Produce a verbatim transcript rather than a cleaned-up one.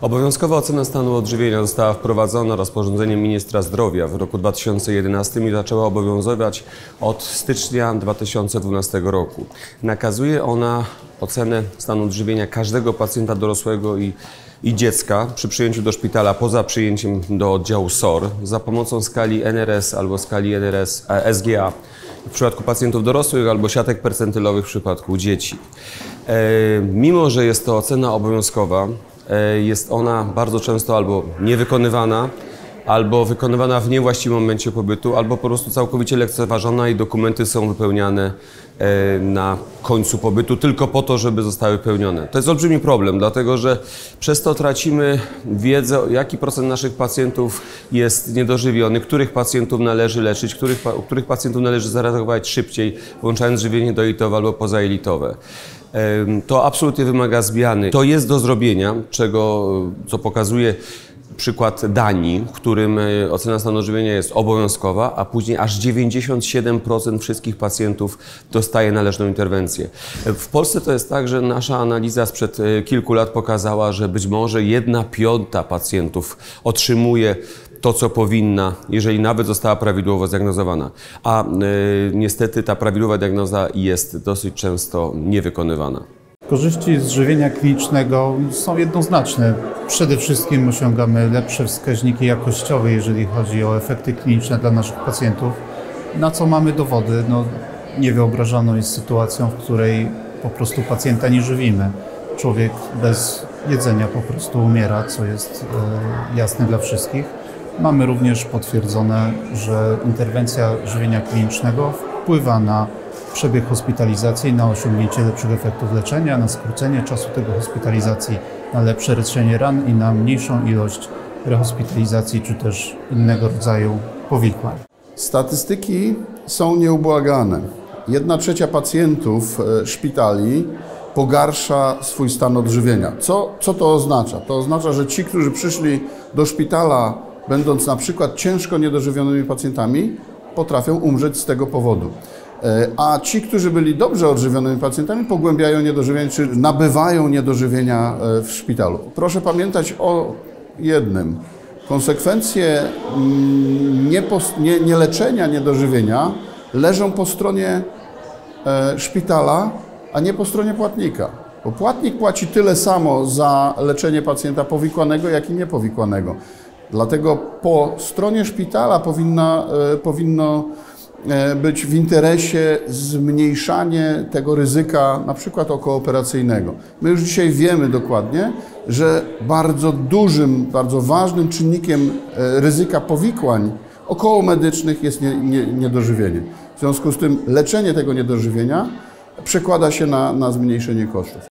Obowiązkowa ocena stanu odżywienia została wprowadzona rozporządzeniem ministra zdrowia w roku dwa tysiące jedenastym i zaczęła obowiązywać od stycznia dwa tysiące dwunastego roku. Nakazuje ona ocenę stanu odżywienia każdego pacjenta dorosłego i, i dziecka przy przyjęciu do szpitala poza przyjęciem do oddziału S O R za pomocą skali N R S albo skali N R S, S G A w przypadku pacjentów dorosłych albo siatek percentylowych w przypadku dzieci. E, mimo że jest to ocena obowiązkowa, jest ona bardzo często albo niewykonywana, albo wykonywana w niewłaściwym momencie pobytu, albo po prostu całkowicie lekceważona i dokumenty są wypełniane na końcu pobytu tylko po to, żeby zostały wypełnione. To jest olbrzymi problem, dlatego że przez to tracimy wiedzę, jaki procent naszych pacjentów jest niedożywiony, których pacjentów należy leczyć, których, których pacjentów należy zareagować szybciej, włączając żywienie dojelitowe albo pozajelitowe. To absolutnie wymaga zmiany. To jest do zrobienia, czego, co pokazuje przykład Danii, w którym ocena stanu odżywienia jest obowiązkowa, a później aż dziewięćdziesiąt siedem procent wszystkich pacjentów dostaje należną interwencję. W Polsce to jest tak, że nasza analiza sprzed kilku lat pokazała, że być może jedna piąta pacjentów otrzymuje to, co powinna, jeżeli nawet została prawidłowo zdiagnozowana. A y, niestety ta prawidłowa diagnoza jest dosyć często niewykonywana. Korzyści z żywienia klinicznego są jednoznaczne. Przede wszystkim osiągamy lepsze wskaźniki jakościowe, jeżeli chodzi o efekty kliniczne dla naszych pacjentów. Na co mamy dowody? No, niewyobrażalną jest sytuacją, w której po prostu pacjenta nie żywimy. Człowiek bez jedzenia po prostu umiera, co jest y, jasne dla wszystkich. Mamy również potwierdzone, że interwencja żywienia klinicznego wpływa na przebieg hospitalizacji, na osiągnięcie lepszych efektów leczenia, na skrócenie czasu tego hospitalizacji, na lepsze leczenie ran i na mniejszą ilość rehospitalizacji czy też innego rodzaju powikłań. Statystyki są nieubłagane. Jedna trzecia pacjentów szpitali pogarsza swój stan odżywienia. Co, co to oznacza? To oznacza, że ci, którzy przyszli do szpitala będąc na przykład ciężko niedożywionymi pacjentami, potrafią umrzeć z tego powodu. A ci, którzy byli dobrze odżywionymi pacjentami, pogłębiają niedożywienie, czy nabywają niedożywienia w szpitalu. Proszę pamiętać o jednym. Konsekwencje nieleczenia niedożywienia leżą po stronie szpitala, a nie po stronie płatnika. Bo płatnik płaci tyle samo za leczenie pacjenta powikłanego, jak i niepowikłanego. Dlatego po stronie szpitala powinna, powinno być w interesie zmniejszanie tego ryzyka, na przykład okołooperacyjnego. My już dzisiaj wiemy dokładnie, że bardzo dużym, bardzo ważnym czynnikiem ryzyka powikłań okołomedycznych jest nie, nie, niedożywienie. W związku z tym leczenie tego niedożywienia przekłada się na, na zmniejszenie kosztów.